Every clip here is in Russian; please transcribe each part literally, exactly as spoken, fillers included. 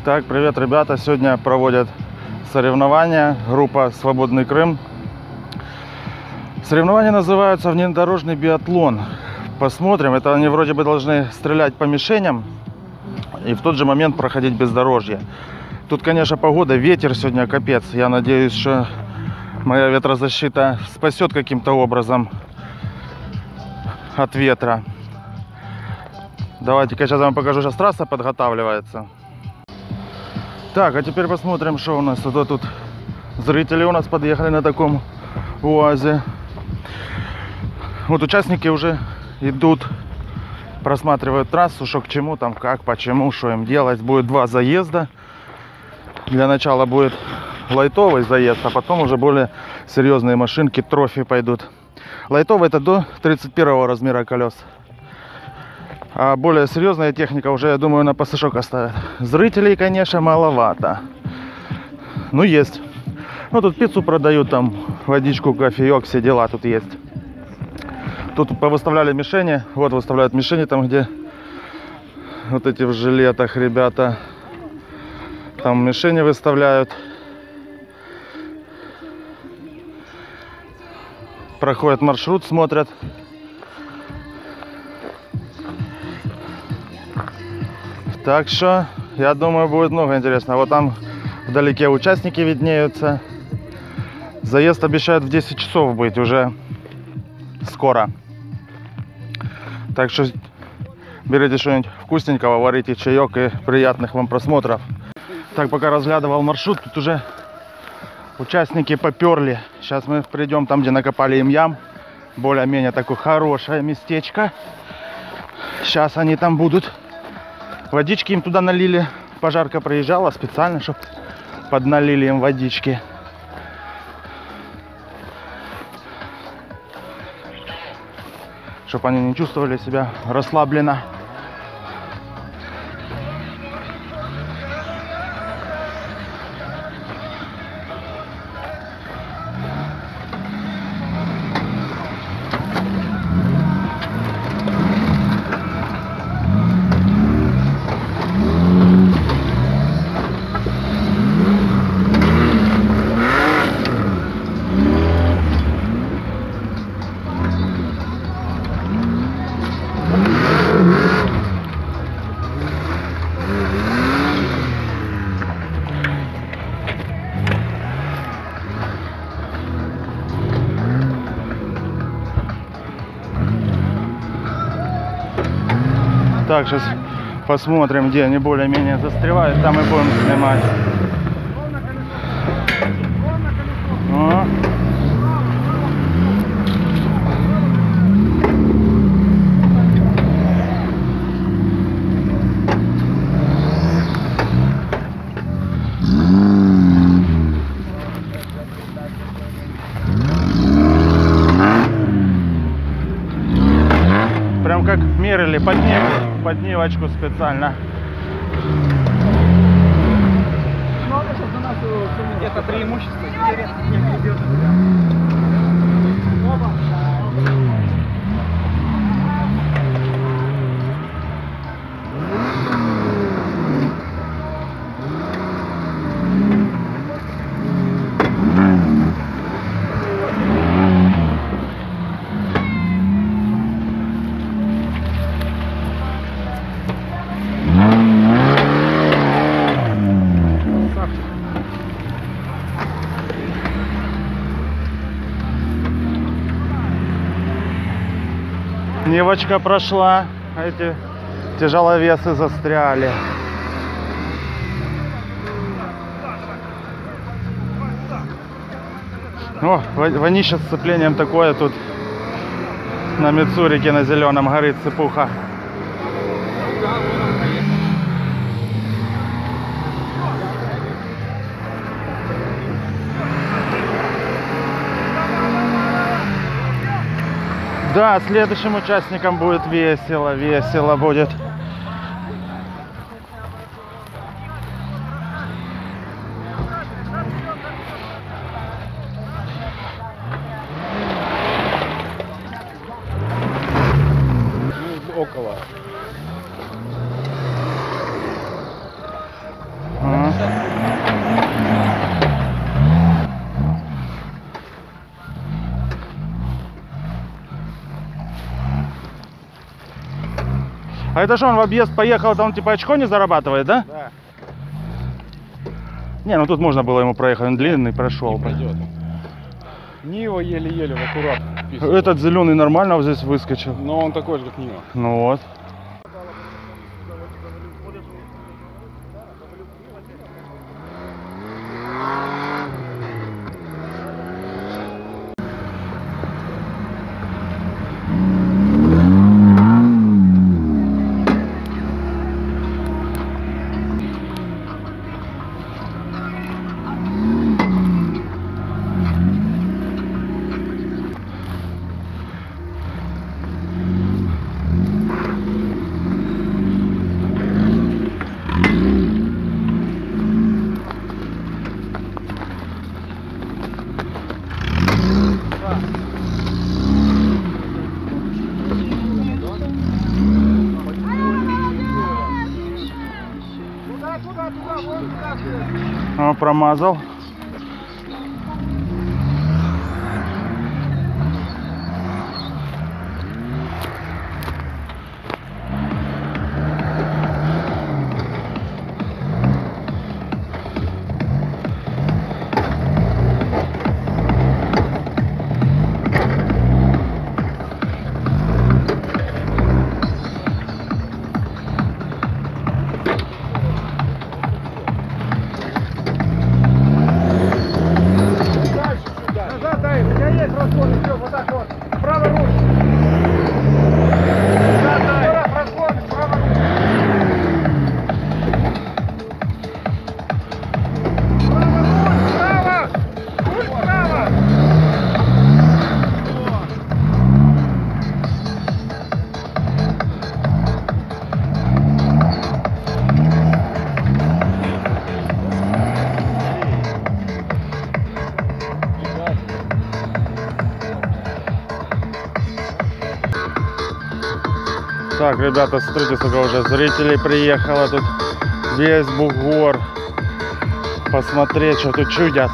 Так, привет, ребята. Сегодня проводят соревнования группа «Свободный Крым». Соревнования называются «Внедорожный биатлон». Посмотрим. Это они вроде бы должны стрелять по мишеням и в тот же момент проходить бездорожье. Тут, конечно, погода, ветер сегодня капец. Я надеюсь, что моя ветрозащита спасет каким-то образом от ветра. Давайте-ка сейчас вам покажу. Сейчас трасса подготавливается. Так, а теперь посмотрим, что у нас. Вот тут зрители у нас подъехали на таком УАЗе. Вот участники уже идут, просматривают трассу, что к чему, там, как, почему, что им делать. Будет два заезда. Для начала будет лайтовый заезд, а потом уже более серьезные машинки, трофи пойдут. Лайтовый — это до тридцать первого размера колес. А более серьезная техника уже, я думаю, на пасашок оставят. Зрителей, конечно, маловато. Ну, есть. Ну, тут пиццу продают, там водичку, кофеек, все дела тут есть. Тут повыставляли мишени. Вот выставляют мишени там, где вот эти в жилетах ребята. Там мишени выставляют. Проходят маршрут, смотрят. Так что, я думаю, будет много интересного. Вот там вдалеке участники виднеются. Заезд обещают в десять часов быть уже скоро. Так что берите что-нибудь вкусненького, варите чаек и приятных вам просмотров. Так, пока разглядывал маршрут, тут уже участники поперли. Сейчас мы придем там, где накопали им ям. Более-менее такое хорошее местечко. Сейчас они там будут. Водички им туда налили. Пожарка проезжала специально, чтобы подналили им водички. Чтобы они не чувствовали себя расслабленно. Так, сейчас посмотрим, где они более-менее застревают. Там и будем снимать. О. Прям как мерили подним, поднивочку специально. Это преимущество. Нивочка прошла, а эти тяжеловесы застряли. О, вонище с сцеплением такое тут на Мицурике на зеленом горит цепуха. Да, следующим участникам будет весело, весело будет. Около. А это что, он в объезд поехал, там типа очко не зарабатывает, да? Да. Не, ну тут можно было ему проехать, он длинный прошел. Пойдет. Нива еле-еле в аккурат вписывает. Этот зеленый нормально вот здесь выскочил. Но он такой же, как Нива. Ну вот. О, промазал. Так, ребята, смотрите, сколько уже зрителей приехало. Тут весь бугор. Посмотреть, что тут чудят.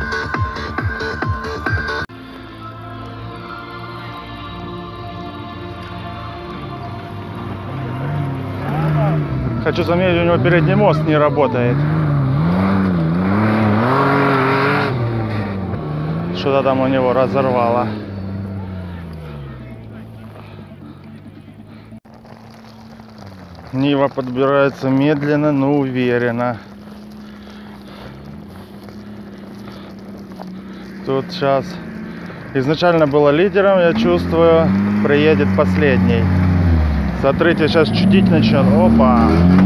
Хочу заметить, у него передний мост не работает. Что-то там у него разорвало. Нива подбирается медленно, но уверенно. Тут сейчас изначально было лидером, я чувствую, приедет последний. Смотрите, сейчас чудить начнет. Опа!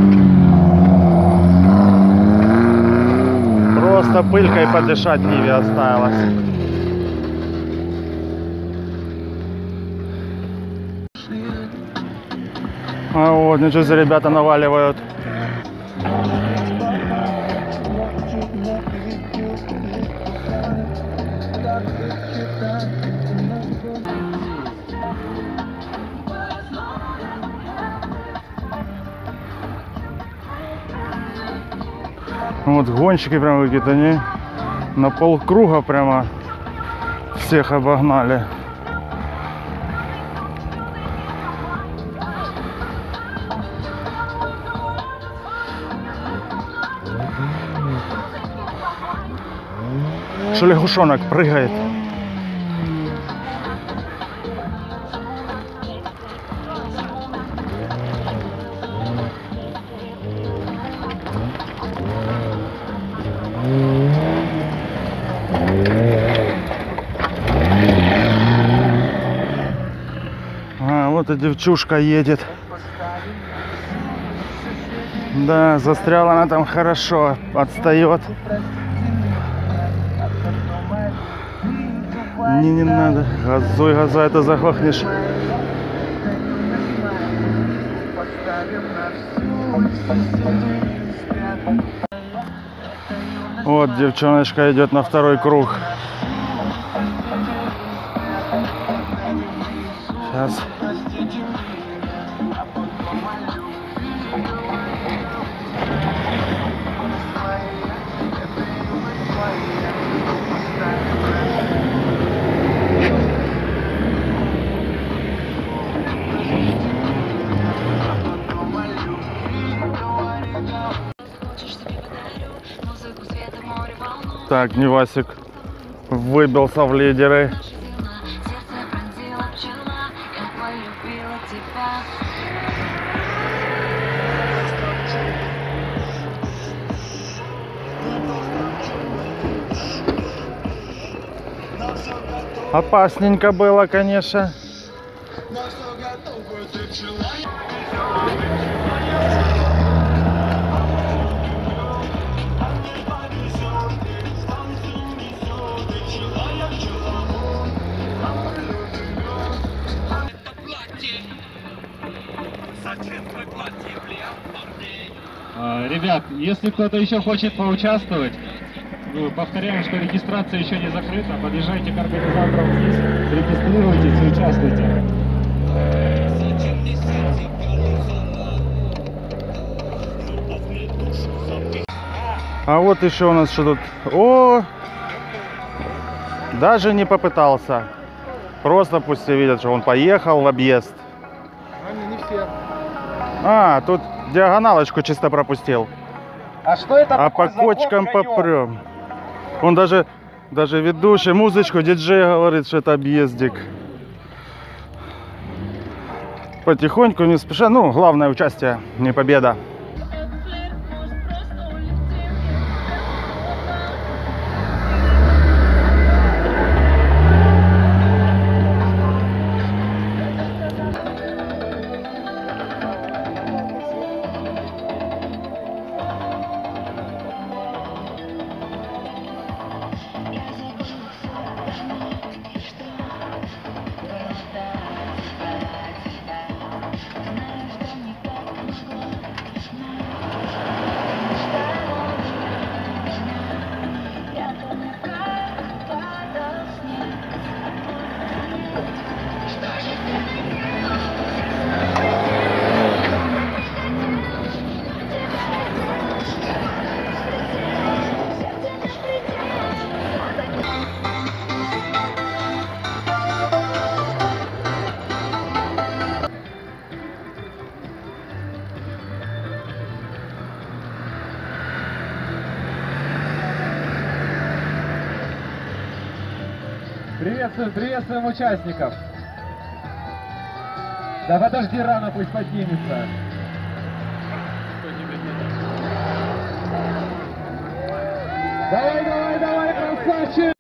Просто пылькой подышать Ниве осталось. А вот, ничего себе, ребята наваливают. Вот гонщики прям какие-то, они на полкруга прямо всех обогнали. Что лягушонок прыгает. А, вот и девчушка едет. Да, застряла она там хорошо, отстает. Не, не надо. Газуй, газуй, это заглохнешь. Вот девчоночка идет на второй круг. Сейчас. Так, Невасик выбился в лидеры. Опасненько было, конечно. Ребят, если кто-то еще хочет поучаствовать, ну, повторяем, что регистрация еще не закрыта. Подъезжайте к организаторам здесь, регистрируйтесь и участвуйте. А вот еще у нас что тут? О, даже не попытался. Просто пусть все видят, что он поехал в объезд. Они не все. А, тут диагоналочку чисто пропустил. А что это А по кочкам попрем. Он даже, даже ведущий, музычку, диджей говорит, что это объездик. Потихоньку, не спеша. Ну, главное участие, не победа. Приветствуем, приветствуем участников. Да подожди, рано пусть поднимется. Давай, давай, давай, красавчик!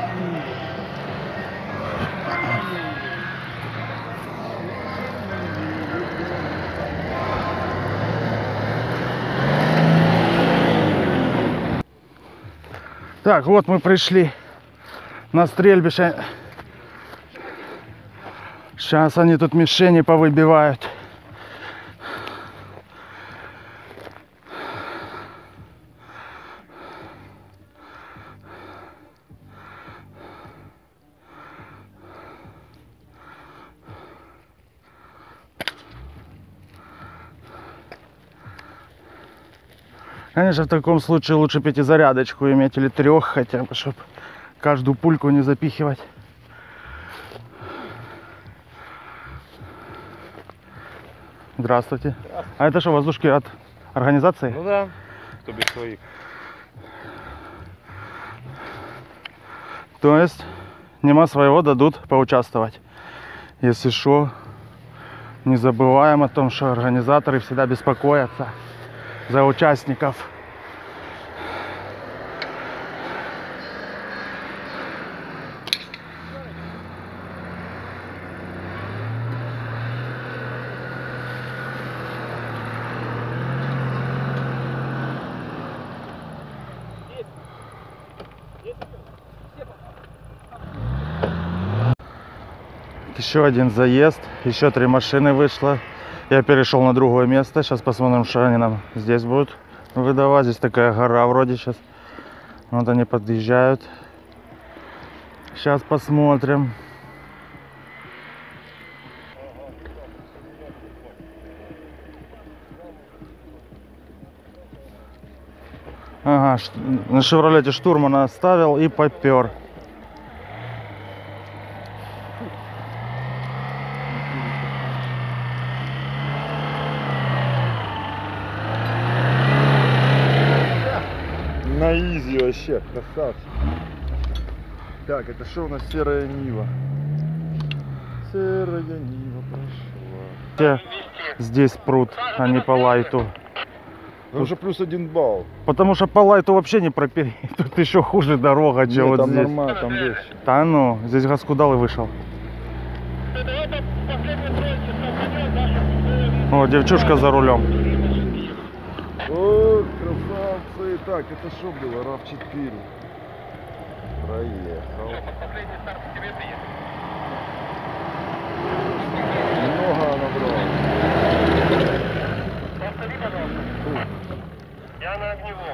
Так, вот мы пришли на стрельбище. Сейчас они тут мишени повыбивают. Конечно, в таком случае лучше пятизарядочку иметь или трех хотя бы, чтобы каждую пульку не запихивать. Здравствуйте. Здравствуйте. А это что, воздушки от организации? Ну да, кто без своих. То есть, нема своего, дадут поучаствовать. Если что, не забываем о том, что организаторы всегда беспокоятся за участников. Еще один заезд, еще три машины вышло. Я перешел на другое место. Сейчас посмотрим, что они нам здесь будут выдавать. Здесь такая гора вроде сейчас. Вот они подъезжают. Сейчас посмотрим. Ага, на Шевролете штурмана оставил и попер. на изи вообще, красавчик. Так, это что у нас серая Нива? Серая Нива прошла. Все здесь прут, а не по лайту. Ну, уже плюс один балл. Потому что по лайту вообще не пропереть. Тут еще хуже дорога, чем Нет, вот там здесь. нормально, там легче. Да ну, здесь Гаскудал и вышел. О, девчушка за рулем. О, красавцы. Так, это что было? рав четыре. Проехал. Много набрал. Я на огневом.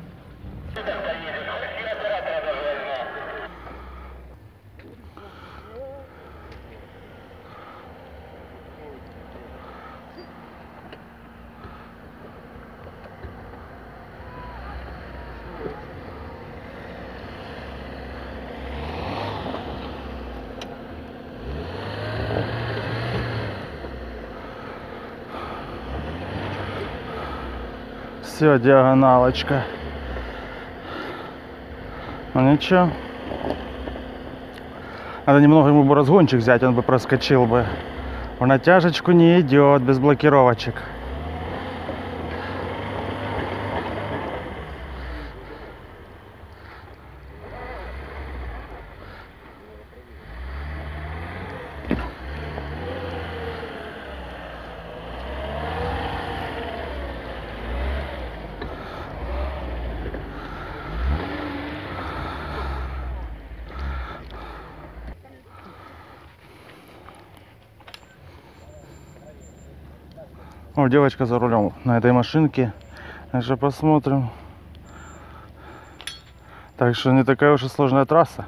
Все, диагоналочка. Ну ничего. Надо немного ему бы разгончик взять, он бы проскочил бы. В натяжечку не идет без блокировочек. О, девочка за рулем на этой машинке. Так что посмотрим. Так что не такая уж и сложная трасса.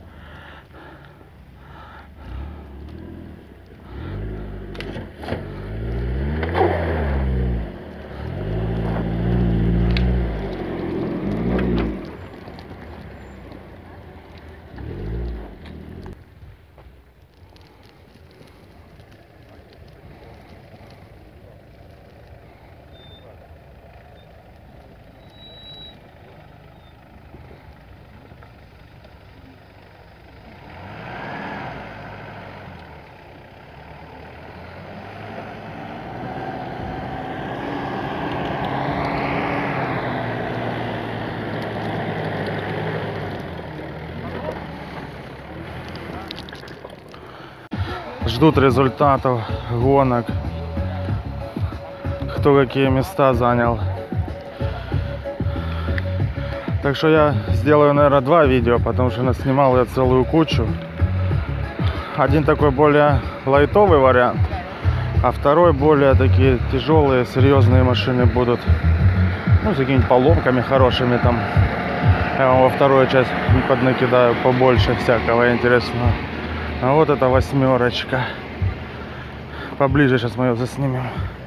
Ждут результатов гонок. Кто какие места занял. Так что я сделаю, наверное, два видео, потому что наснимал я целую кучу. Один такой более лайтовый вариант, а второй более такие тяжелые, серьезные машины будут. Ну, с какими-нибудь поломками хорошими там. Я вам во вторую часть поднакидаю побольше всякого интересного. А вот эта восьмерочка. Поближе сейчас мы ее заснимем.